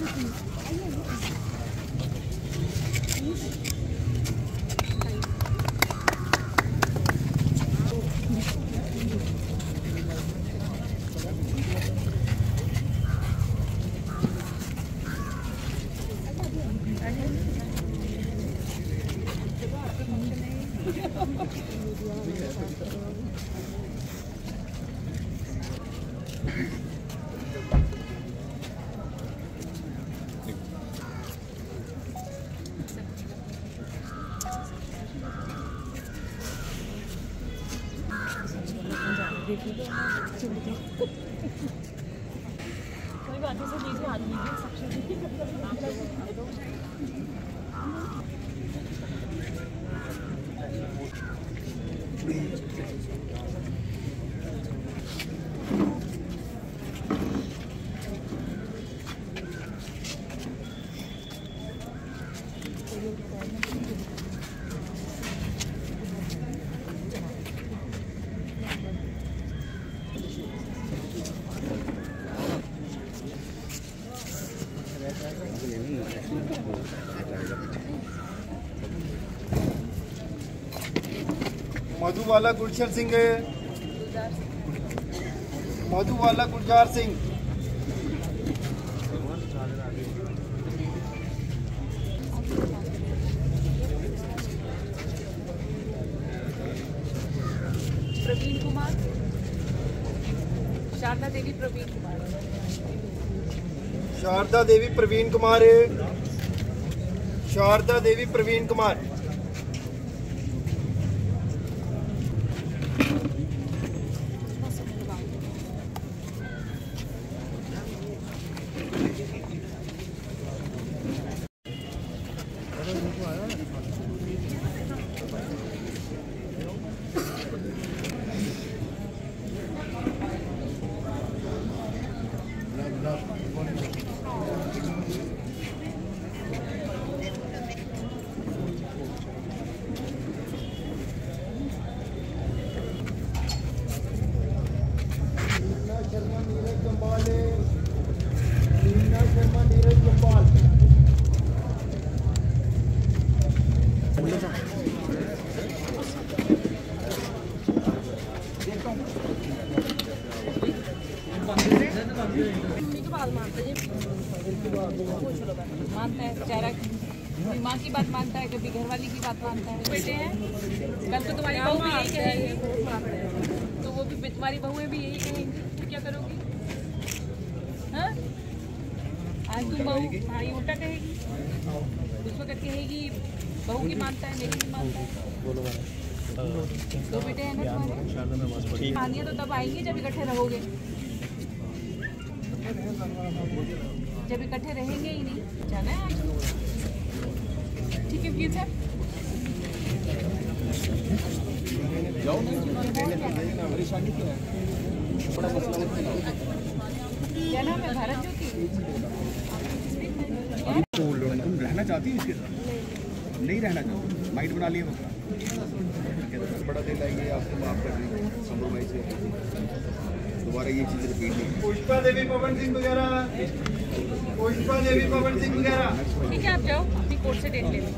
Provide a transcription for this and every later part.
कोई बात नहीं, सब लीजिए, हाथ लीजिए, मधुबाला गुलशन सिंह, मधुबाला गुलजार सिंह, प्रवीण कुमार, शारदा देवी प्रवीण कुमार, शारदा देवी प्रवीण कुमार, शारदा देवी प्रवीण कुमार। मानता है बेचारा, कभी माँ की बात मानता है, कभी घरवाली की बात मानता है। बेटे हैं, कल तो तुम्हारी बहू भी यही कहेगी, तो वो भी तुम्हारी बहुएं भी यही कहेंगी, तो क्या करोगी? हाँ, आज तुम बहू भाई उल्टा कहेगी, उस वक्त कहेगी बहू की मानता है, मेरी भी मानता है। तो बेटे हैं ना तुम्हारे, कहानियाँ तो तब आएंगी जब इकट्ठे रहोगे, जब इकट्ठे रहेंगे ही नहीं। जाना है आज, ठीक है प्लीज है। क्या नाम है? भारत ज्योति। तुम रहना चाहती हो इसके साथ? नहीं रहना चाहती, माइंड बना लिया बकरा। बड़ा दिल आएंगे आपको माफ कर देंगे संभव से, दोबारा ये चीज़ रिपीट नहीं। पुष्पा देवी पवन सिंह वगैरह, पुष्पा देवी पवन सिंह वगैरह। ठीक है, आप जाओ अपनी कोर्ट से डेट ले लो।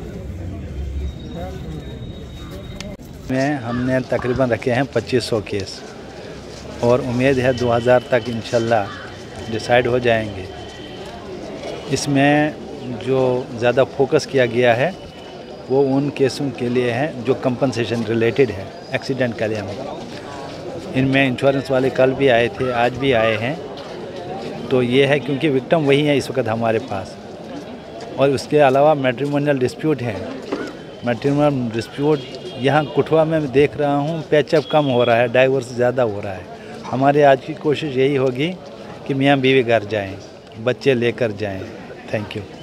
में हमने तकरीबन रखे हैं 2500 केस और उम्मीद है 2000 तक इंशाल्लाह डिसाइड हो जाएंगे। इसमें जो ज़्यादा फोकस किया गया है वो उन केसों के लिए है जो कंपनसेशन रिलेटेड है, एक्सीडेंट का लिए। इनमें इंश्योरेंस वाले कल भी आए थे, आज भी आए हैं। तो ये है क्योंकि विक्टिम वही है इस वक्त हमारे पास। और उसके अलावा मैट्रिमोनियल डिस्प्यूट है। मैट्रिमोनियल डिस्प्यूट यहाँ कुठवा में देख रहा हूँ पैचअप कम हो रहा है, डाइवोर्स ज़्यादा हो रहा है। हमारे आज की कोशिश यही होगी कि मियाँ बीवी घर जाएं, बच्चे लेकर जाएं। Thank you.